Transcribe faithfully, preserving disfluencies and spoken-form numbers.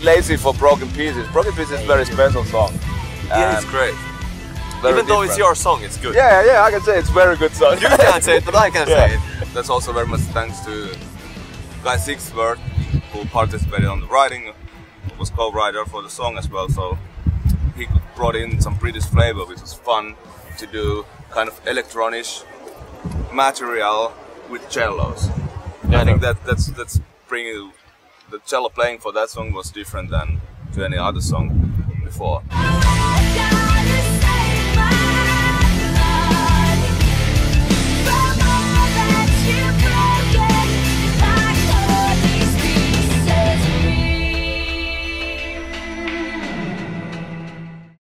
lazy for Broken Pieces. Broken Pieces is a very special song. Yeah, it's great. Very Even though different. it's your song, it's good. Yeah, yeah, I can say it's a very good song. You can't say it, but I can Yeah. say it. That's also very much thanks to Guy Sixworth, who participated on the writing, was co-writer for the song as well, so he brought in some British flavor, which was fun to do, kind of electronic material with cellos. Yeah, I think no. that that's that's bringing the cello playing for that song was different than to any other song before.